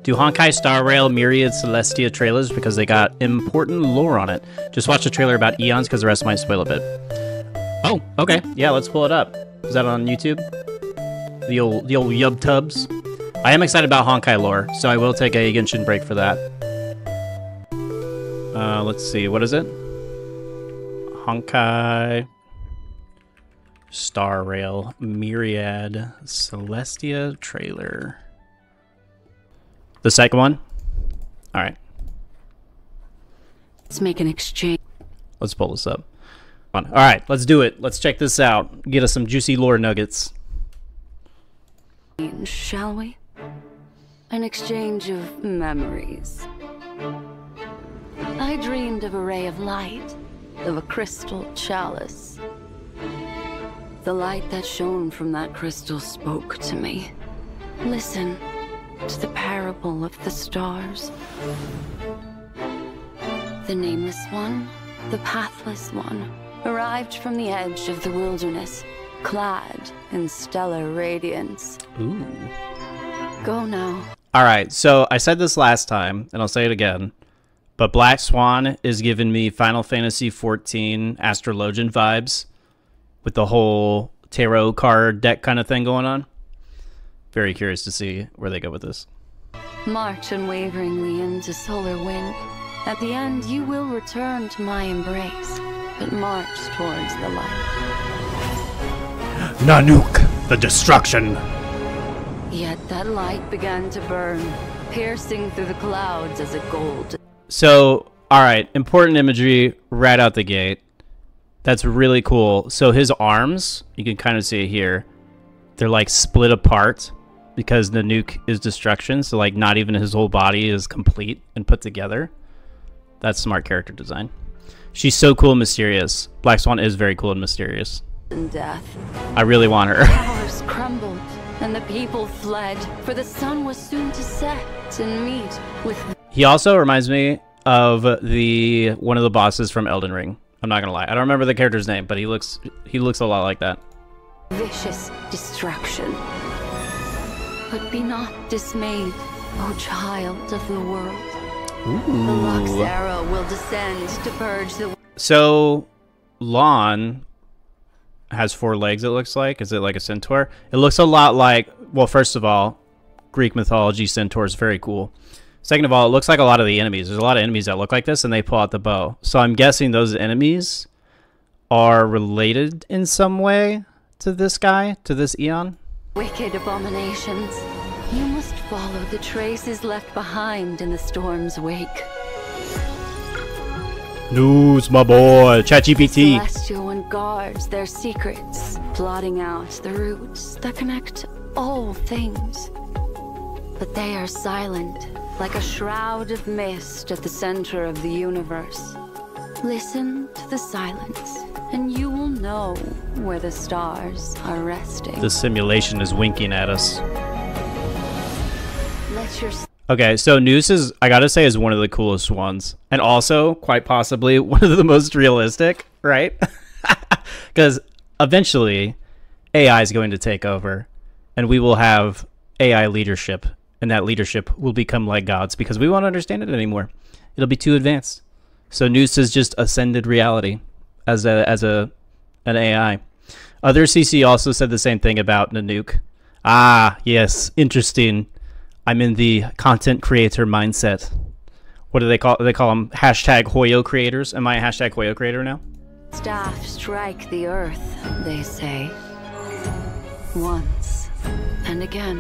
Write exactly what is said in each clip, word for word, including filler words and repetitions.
Do Honkai Star Rail Myriad Celestia trailers because they got important lore on it. Just watch the trailer about Aeons because the rest might spoil a bit. Oh, okay. Yeah, let's pull it up. Is that on YouTube? The old, the old Yub Tubs. I am excited about Honkai lore, so I will take a Genshin break for that. Uh, let's see. What is it? Honkai Star Rail Myriad Celestia trailer. The second one? Alright. Let's make an exchange. Let's pull this up. Alright, let's do it. Let's check this out. Get us some juicy lore nuggets. Shall we? An exchange of memories. I dreamed of a ray of light, of a crystal chalice. The light that shone from that crystal spoke to me. Listen to the parable of the stars. The nameless one, the pathless one, arrived from the edge of the wilderness, clad in stellar radiance. Ooh. Go now. Alright, so I said this last time, and I'll say it again, but Black Swan is giving me Final Fantasy fourteen Astrologian vibes with the whole tarot card deck kind of thing going on. Very curious to see where they go with this. March unwaveringly into solar wind. At the end, you will return to my embrace, but march towards the light. Nanook, the destruction. Yet that light began to burn, piercing through the clouds as a gold. So, alright, important imagery right out the gate. That's really cool. So his arms, you can kind of see it here, they're like split apart because Nanook is destruction. So like not even his whole body is complete and put together. That's smart character design. She's so cool and mysterious. Black Swan is very cool and mysterious. And death. I really want her. Towers crumbled and the people fled, for the sun was soon to set and meet with. He also reminds me of the one of the bosses from Elden Ring. I'm not gonna lie. I don't remember the character's name, but he looks he looks a lot like that. Vicious destruction. But be not dismayed, O child of the world. Ooh. The Luck's arrow will descend to purge the. So, Lon has four legs. It looks like. Is it like a centaur? It looks a lot like. Well, first of all, Greek mythology centaurs very cool. Second of all, it looks like a lot of the enemies. There's a lot of enemies that look like this, and they pull out the bow. So I'm guessing those enemies are related in some way to this guy, to this Aeon. Wicked abominations. You must follow the traces left behind in the storm's wake. News, my boy. ChatGPT. Celestial one guards their secrets, plotting out the roots that connect all things. But they are silent, like a shroud of mist at the center of the universe. Listen to the silence, and you will know where the stars are resting. The simulation is winking at us. Let your Okay, so Noose is, I gotta say, is one of the coolest ones. And also, quite possibly, one of the most realistic, right? Because eventually, A I is going to take over, and we will have A I leadership. And that leadership will become like gods because we won't understand it anymore. It'll be too advanced. So Noose is just ascended reality as a as a an A I. Other C C also said the same thing about Nanook. Ah, yes, interesting. I'm in the content creator mindset. What do they call they call them? Hashtag Hoyo creators. Am I a hashtag Hoyo creator now? staff strike the earth, they say. Once and again.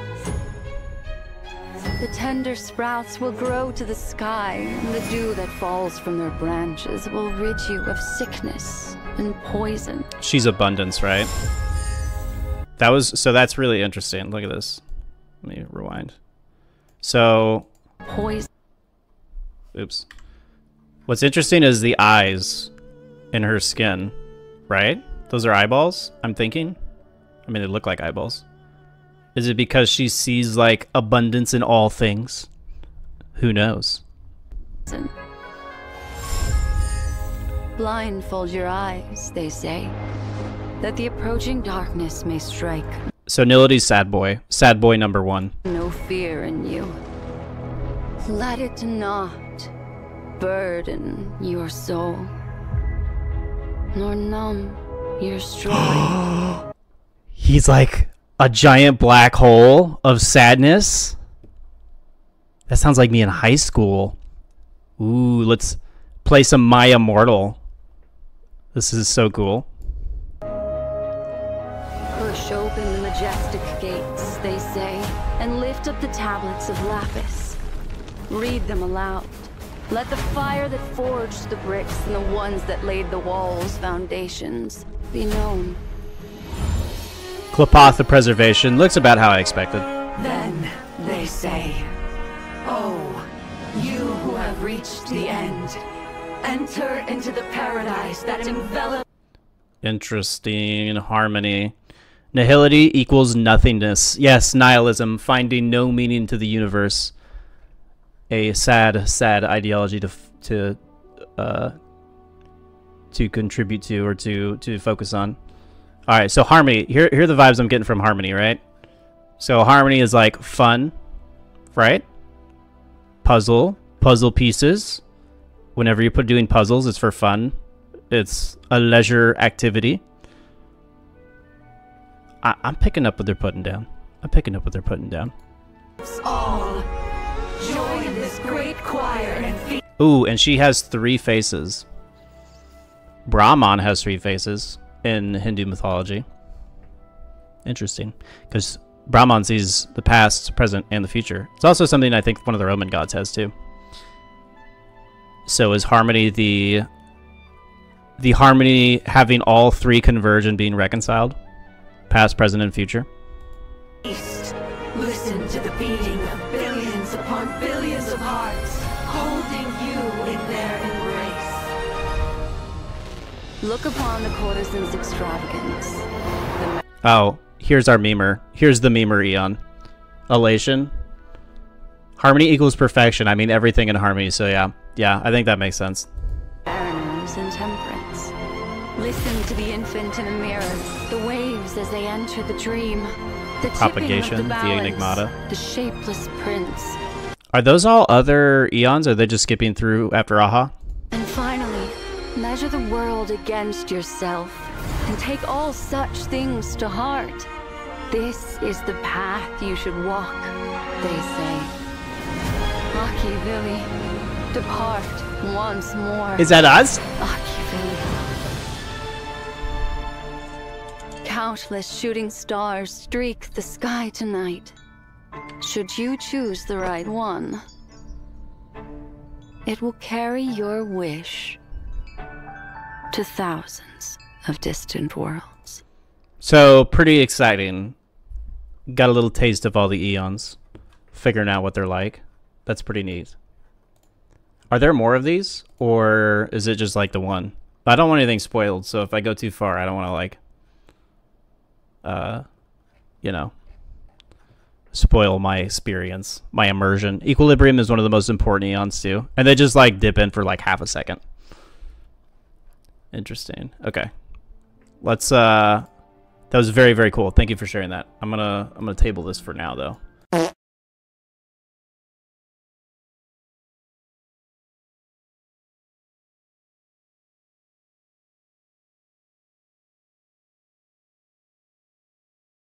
The tender sprouts will grow to the sky, and the dew that falls from their branches will rid you of sickness and poison. She's abundance, right? That was so that's really interesting. Look at this. Let me rewind. So Poison. Oops. What's interesting is the eyes in her skin, right? Those are eyeballs, I'm thinking. I mean, they look like eyeballs. Is it because she sees, like, abundance in all things? Who knows? Blindfold your eyes, they say, that the approaching darkness may strike. So Nility's sad boy. Sad boy number one. No fear in you. Let it not burden your soul, nor numb your stride. He's like a giant black hole of sadness. That sounds like me in high school. Ooh, let's play some My Immortal. This is so cool. Push open the majestic gates, they say, and lift up the tablets of lapis. Read them aloud. Let the fire that forged the bricks and the ones that laid the walls' foundations be known. Cleopatra preservation looks about how I expected. Then they say, "Oh, you who have reached the end, enter into the paradise that envelops." Interesting harmony. Nihility equals nothingness. Yes, nihilism, finding no meaning to the universe. A sad, sad ideology to to uh, to contribute to or to to focus on. All right, so harmony. Here, here are the vibes I'm getting from harmony, right? So harmony is like fun, right? Puzzle, puzzle pieces. Whenever you put doing puzzles, it's for fun. It's a leisure activity. I, I'm picking up what they're putting down. I'm picking up what they're putting down. All join this great choir and feast. Ooh, and she has three faces. Brahman has three faces in Hindu mythology. Interesting, because Brahman sees the past, present, and the future. It's also something I think one of the Roman gods has too. So is harmony the the harmony having all three converge and being reconciled? Past, present, and future? Listen to the beating of billions upon billions of hearts, holding you in their embrace. Look upon the courtesan's extravagance. The Oh, here's our memer. Here's the memer, Eon. Elation. Harmony equals perfection. I mean everything in harmony, so yeah. Yeah, I think that makes sense. mariners and temperance. Listen to the infant in the mirror, the waves as they enter the dream, the Propagation, tipping of the, the balance, enigmata. the shapeless prince. Are those all other Eons, or are they just skipping through after Aha? And finally, measure the world against yourself, and take all such things to heart. This is the path you should walk, they say. Machiavelli, depart once more. Is that us? Machiavelli. Countless shooting stars streak the sky tonight. Should you choose the right one, it will carry your wish to thousands of distant worlds. So, pretty exciting. Got a little taste of all the Eons. Figuring out what they're like. That's pretty neat. Are there more of these? Or is it just like the one? I don't want anything spoiled, so if I go too far, I don't want to like... Uh, you know... spoil my experience, my immersion. Equilibrium is one of the most important Eons too. And they just like dip in for like half a second. Interesting. Okay. Let's uh that was very, very cool. Thank you for sharing that. I'm gonna I'm gonna table this for now though.